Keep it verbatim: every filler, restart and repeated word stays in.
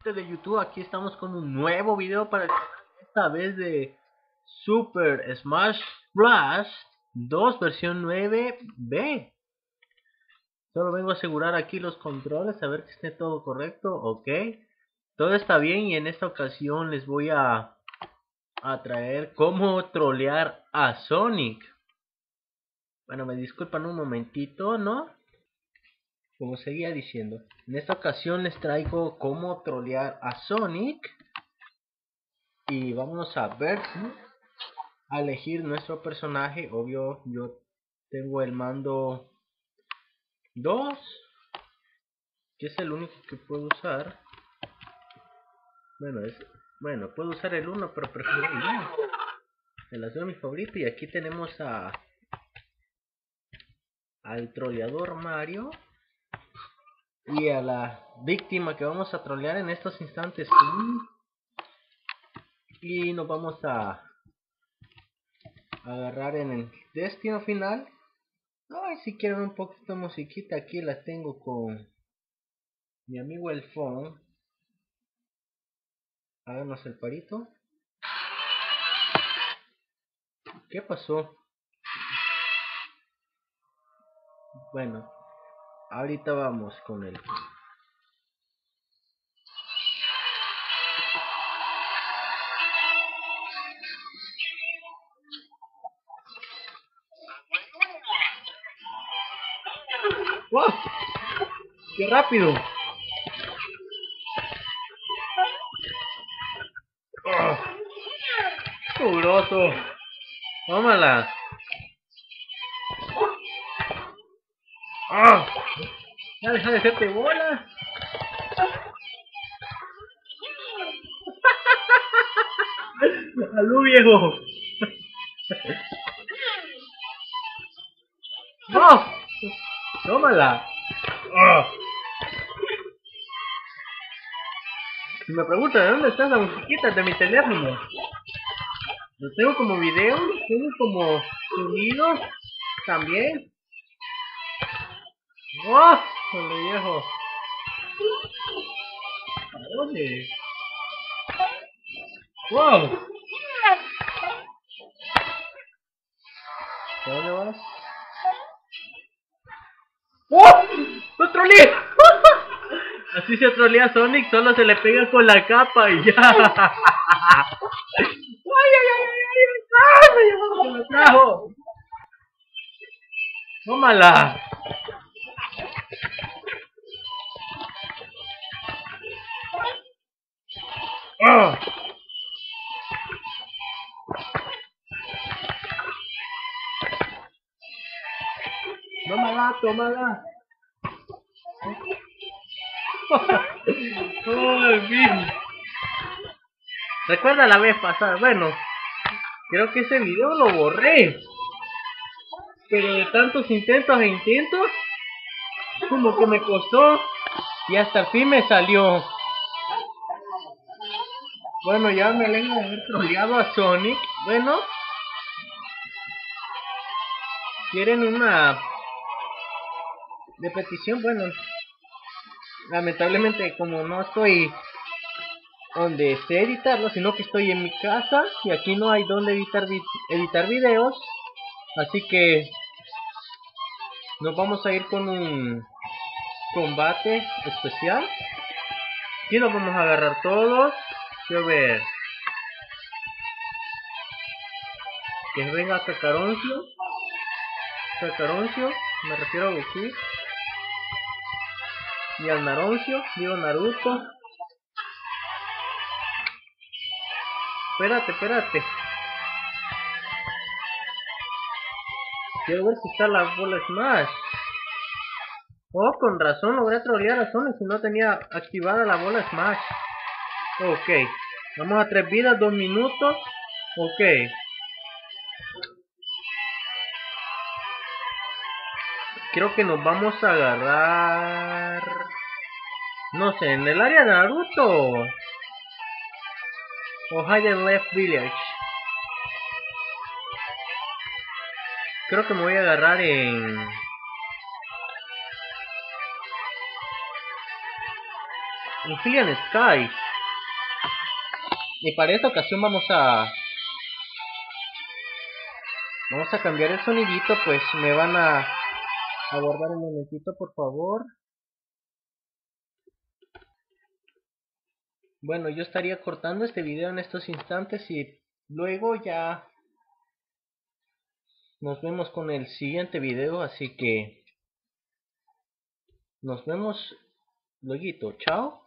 De YouTube, aquí estamos con un nuevo video para el canal, esta vez de Super Smash Bros. dos versión nueve B. Solo vengo a asegurar aquí los controles, a ver que esté todo correcto. Ok, todo está bien, y en esta ocasión les voy a, a traer cómo trolear a Sonic. Bueno, me disculpan un momentito, ¿no? Como seguía diciendo, en esta ocasión les traigo cómo trolear a Sonic. Y vamos a ver, a elegir nuestro personaje. Obvio, yo tengo el mando dos, que es el único que puedo usar. Bueno, es bueno, puedo usar el uno, pero prefiero el dos. Se las doy mi favorito. Y aquí tenemos a al troleador Mario y a la víctima que vamos a trolear en estos instantes. Y nos vamos a agarrar en el destino final. Ay, si quieren un poquito de musiquita, aquí la tengo con mi amigo el Phone. Háganos el parito. ¿Qué pasó? Bueno, ahorita vamos con él. ¡Wow! ¡Qué rápido! ¡Oh! ¡Mugroso! ¡Tómala! ¡Ah! ¡Oh! ¡Ya deja de hacerte bola! ¡Salud, viejo! ¡Oh! ¡Tómala! ¡Oh! Si me preguntan de dónde está la musiquita, de mi teléfono. Lo tengo como video, tengo como sonido también. ¡Oh! ¡Hola, viejo! ¿A dónde? ¡Wow! ¿A dónde vas? ¡Oh! ¡Lo troleé! Así se trolea Sonic, solo se le pega con la capa y ya. ¡Ay, ay, ay, ay! ¡Ay! ¡Se lo trajo! ¡Tómala! ¡Oh! ¡Tómala, tómala! ¡Oh, en fin! Recuerda la vez pasada, bueno, creo que ese video lo borré, pero de tantos intentos e intentos, como que me costó, y hasta el fin me salió. Bueno, ya me alegro de haber troleado a Sonic. Bueno, ¿quieren una de petición? Bueno, lamentablemente como no estoy donde sé editarlo, sino que estoy en mi casa y aquí no hay donde editar vi editar videos, así que nos vamos a ir con un combate especial. Aquí nos vamos a agarrar todos. Quiero ver que venga Kakaroncio. Kakaroncio, me refiero a Goku. Y al Naroncio, digo Naruto. Espérate, espérate. Quiero ver si está la bola Smash. Oh, con razón logré trolear a Sonic si no tenía activada la bola Smash. Ok. Vamos a tres vidas, dos minutos. Ok. Creo que nos vamos a agarrar... No sé, en el área de Naruto. O Hidden Left Village. Creo que me voy a agarrar en... Infilian Sky. Y para esta ocasión vamos a vamos a cambiar el sonidito, pues me van a aguardar un momentito, por favor. Bueno, yo estaría cortando este video en estos instantes y luego ya nos vemos con el siguiente video, así que nos vemos luego. Chao.